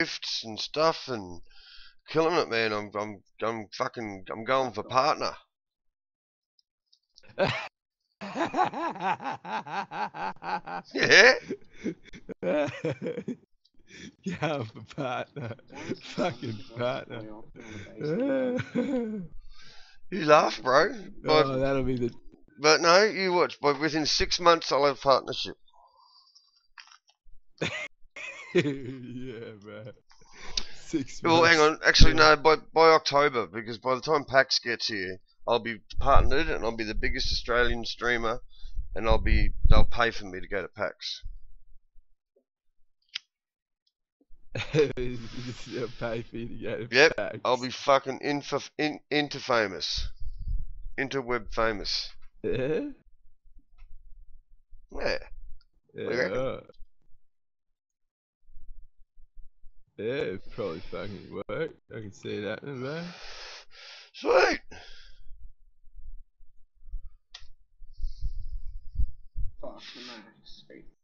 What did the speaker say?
lifts and stuff and killing it, man. I'm going for partner. Yeah. Yeah, for partner. Fucking partner. You laugh, bro. Oh, that'll be the. But no, you watch. But within 6 months, I'll have partnership. Yeah, bro. 6 months. Well, hang on. Actually, no. By October, because by the time PAX gets here, I'll be partnered and I'll be the biggest Australian streamer, and they'll pay for me to go to PAX. They'll pay for you to go to Yep, PAX. I'll be fucking into famous, interweb famous. Yeah. Yeah. Yeah. What do you reckon? Yeah, it'd probably fucking work. I can see that, bro. Sweet. Fuck, man.